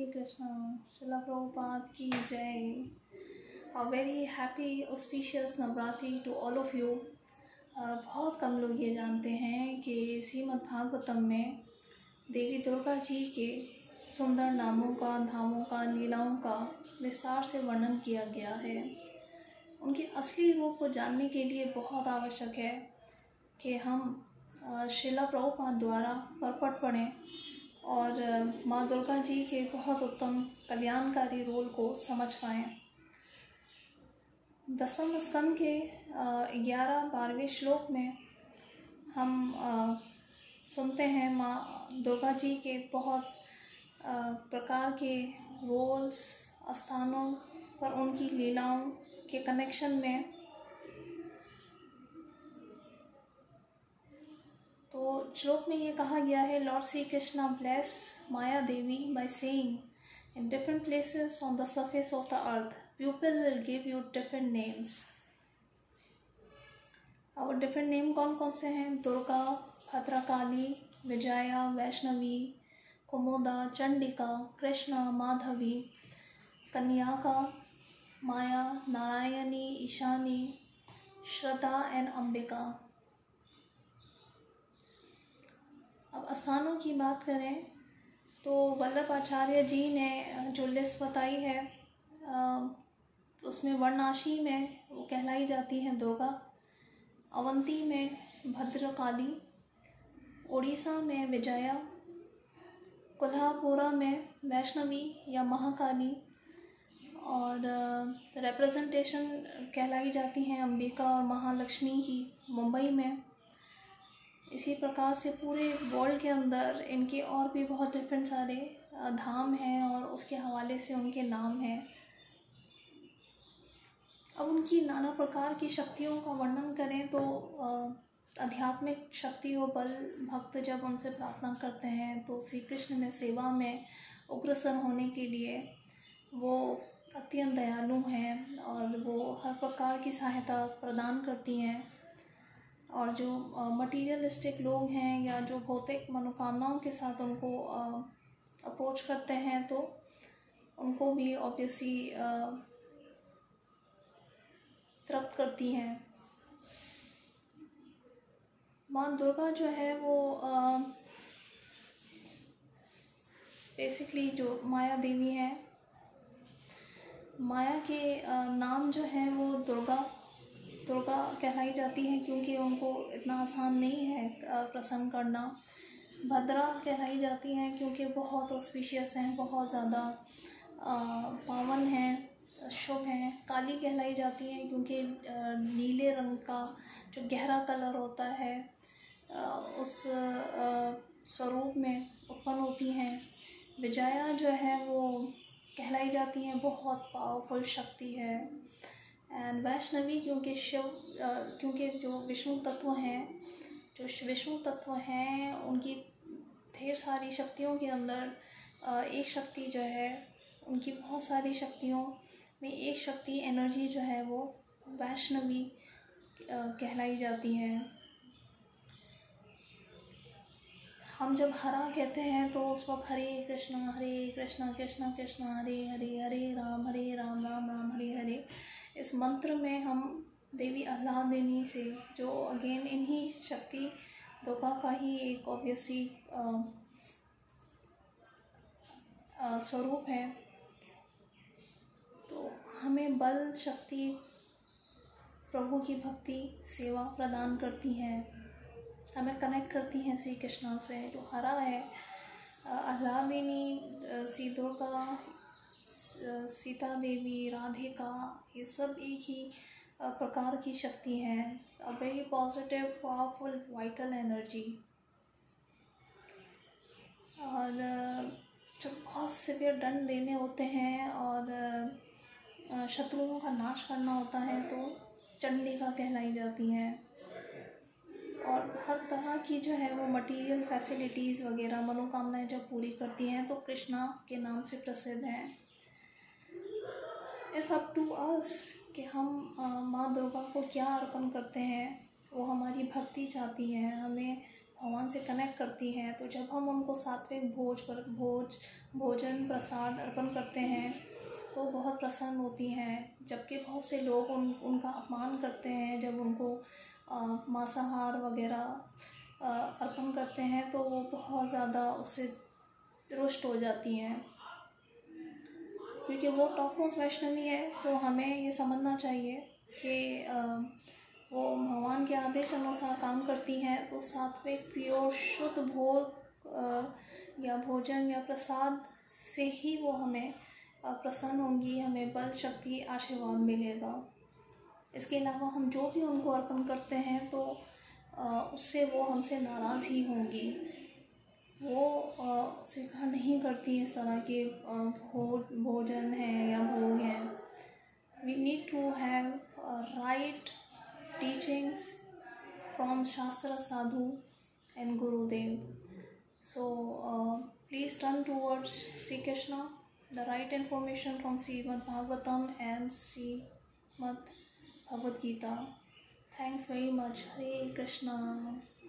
कृष्णा। श्रील प्रभुपाद की जय। A very happy auspicious Navratri to all of you। बहुत कम लोग ये जानते हैं कि श्रीमद् भागवतम में देवी दुर्गा जी के सुंदर नामों का, धामों का, लीलाओं का विस्तार से वर्णन किया गया है। उनके असली रूप को जानने के लिए बहुत आवश्यक है कि हम श्रील प्रभुपाद द्वारा परपट पढ़ें और माँ दुर्गा जी के बहुत उत्तम कल्याणकारी रोल को समझ पाएँ। दसम स्कंद के 11-12वें श्लोक में हम सुनते हैं माँ दुर्गा जी के बहुत प्रकार के रोल्स, स्थानों पर उनकी लीलाओं के कनेक्शन में। तो श्लोक में ये कहा गया है, Lord Shri Krishna bless Maya Devi by saying in different places on the surface of the earth people will give you different names. और डिफरेंट नेम कौन कौन से हैं? दुर्गा, भद्रकाली, विजया, वैष्णवी, कुमुदा, चंडिका, कृष्णा, माधवी, कन्याका, माया, नारायणी, ईशानी, श्रद्धा एंड अंबिका। अब स्थानों की बात करें तो वल्लभ आचार्य जी ने जो लिस्ट बताई है उसमें वाराणसी में वो कहलाई जाती हैं दुर्गा, अवंती में भद्रकाली, उड़ीसा में विजया, कोल्हापुरा में वैष्णवी या महाकाली और रिप्रेजेंटेशन कहलाई जाती हैं अंबिका और महालक्ष्मी की मुंबई में। इसी प्रकार से पूरे वर्ल्ड के अंदर इनके और भी बहुत डिफरेंट सारे धाम हैं और उसके हवाले से उनके नाम हैं। अब उनकी नाना प्रकार की शक्तियों का वर्णन करें तो आध्यात्मिक शक्ति और बल भक्त जब उनसे प्रार्थना करते हैं तो श्री कृष्ण में सेवा में उग्रसर होने के लिए वो अत्यंत दयालु हैं और वो हर प्रकार की सहायता प्रदान करती हैं। और जो मटीरियलिस्टिक लोग हैं या जो भौतिक मनोकामनाओं के साथ उनको अप्रोच करते हैं तो उनको भी ऑब्वियसली तृप्त करती हैं। माँ दुर्गा जो है वो बेसिकली जो माया देवी है, माया के नाम जो है वो दुर्गा कहलाई जाती है क्योंकि उनको इतना आसान नहीं है प्रसन्न करना। भद्रा कहलाई जाती हैं क्योंकि बहुत ऑस्पिशियस हैं, बहुत ज़्यादा पावन हैं, शुभ हैं। काली कहलाई जाती हैं क्योंकि नीले रंग का जो गहरा कलर होता है उस स्वरूप में उत्पन्न होती हैं। विजया जो है वो कहलाई जाती हैं बहुत पावरफुल शक्ति है। एंड वैष्णवी क्योंकि जो विष्णु तत्व हैं उनकी ढेर सारी शक्तियों के अंदर एक शक्ति जो है, उनकी बहुत सारी शक्तियों में एक शक्ति एनर्जी जो है वो वैष्णवी कहलाई जाती है। हम जब हरा कहते हैं तो उस वक्त हरे कृष्णा कृष्णा कृष्णा हरे हरे, हरे राम राम राम हरे हरे। इस मंत्र में हम देवी आह्लादिनी से जो अगेन इन्हीं शक्ति दुर्गा का ही एक ऑब्वियसली स्वरूप है, तो हमें बल, शक्ति, प्रभु की भक्ति, सेवा प्रदान करती हैं, हमें कनेक्ट करती हैं श्री कृष्णा से। जो हरा है आह्लादिनी, श्री दुर्गा, सीता देवी, राधिका, ये सब एक ही प्रकार की शक्ति हैं। A very positive, powerful, vital energy. और जब बहुत सिवियर दंड देने होते हैं और शत्रुओं का नाश करना होता है तो चंडिका कहलाई जाती हैं। और हर तरह की जो है वो मटेरियल फैसिलिटीज़ वगैरह मनोकामनाएं जब पूरी करती हैं तो कृष्णा के नाम से प्रसिद्ध हैं। इट्स अप टू अस कि हम माँ दुर्गा को क्या अर्पण करते हैं। वो हमारी भक्ति चाहती हैं, हमें भगवान से कनेक्ट करती हैं। तो जब हम उनको सात्विक भोजन प्रसाद अर्पण करते हैं तो बहुत प्रसन्न होती हैं। जबकि बहुत से लोग उनका अपमान करते हैं, जब उनको मांसाहार वगैरह अर्पण करते हैं तो वो बहुत ज़्यादा उससे रुष्ट हो जाती हैं, क्योंकि वो टॉपमोस्ट वैष्णवी है। तो हमें ये समझना चाहिए कि वो भगवान के आदेश अनुसार काम करती हैं। तो सात्विक प्योर शुद्ध भोग या भोजन या प्रसाद से ही वो हमें प्रसन्न होंगी, हमें बल शक्ति आशीर्वाद मिलेगा। इसके अलावा हम जो भी उनको अर्पण करते हैं तो उससे वो हमसे नाराज़ ही होंगी। वो स्वीकार नहीं करती इस तरह के भोजन है या भोग हैं। We need to have right teachings from shastra sadhu and Gurudev. So please turn towards Sri Krishna, the right information from Srimad Bhagavatam and Srimad Bhagavad Gita. Thanks very much. Hare Krishna.